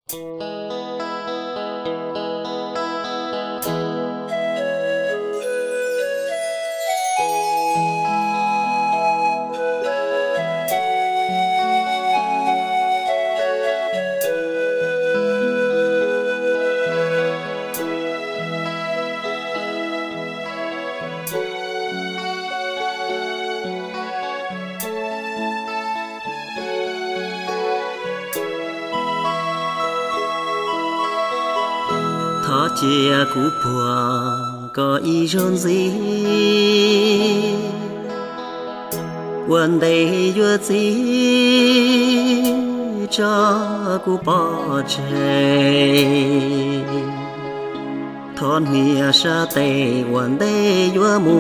thọ chia cú bùa có ý rôn gì quần đây vừa gì cho cú bỏ chạy thon hìa sa tê quần đây vừa mù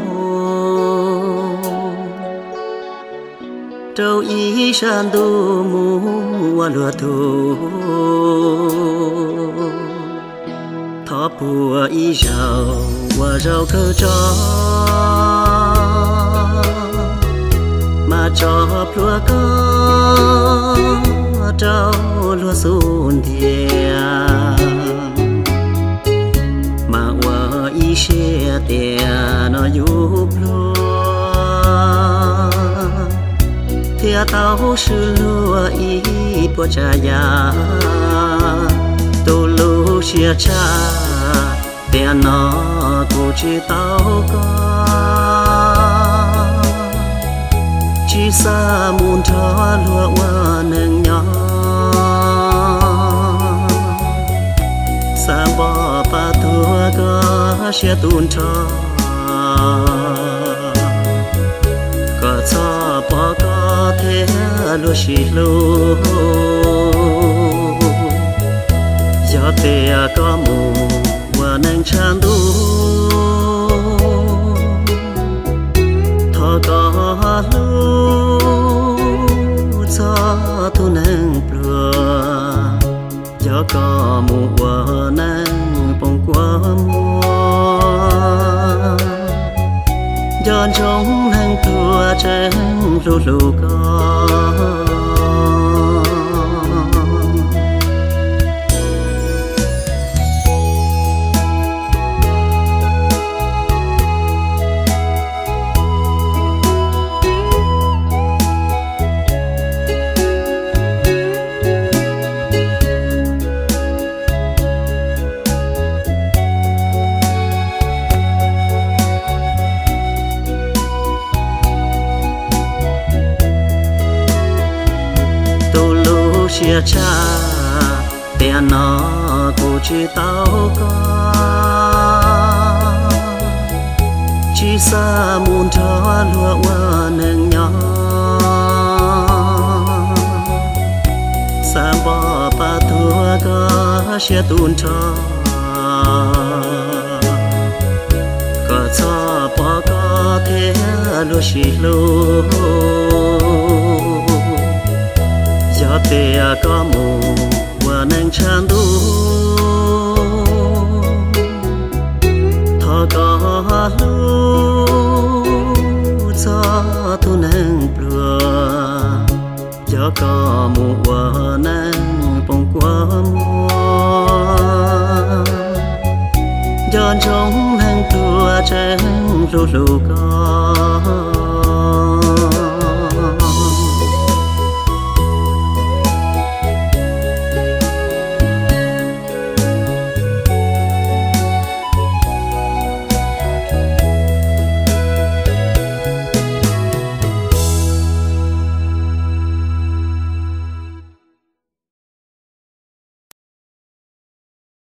trâu ý san du mù qua lúa thu thọ bùa ý giàu qua rau cơ cho mà cho lúa có trâu lúa xuân thiệt mà qua ý xe tiền nó giúp lúa thiệt tao sư lúa ý bùa cha ya tu lu chia cha tiền nó cô chỉ tao có chỉ xa muốn cho lúa hoa nâng nhỏ xa bỏ ba thua có chia tuôn cho có cho bỏ có thế lúa xì lúa gió tê có mù và nâng chan đu thọ có lu gió thu nâng bừa gió có mù và nâng bông qua mùa gió trong nâng thua trên lù lù có chia cha tiền nó cô chỉ tao có chỉ xa muốn cho lúa hoa nâng nhỏ xa bỏ ba thua có chia tuôn cho có cho bỏ có thế lúa xì lúa gió tê có mù và nâng chan đu thọ có lu gió thu nâng bừa gió có mù và nâng bông qua mùa gió trong nâng tua trên lù lù có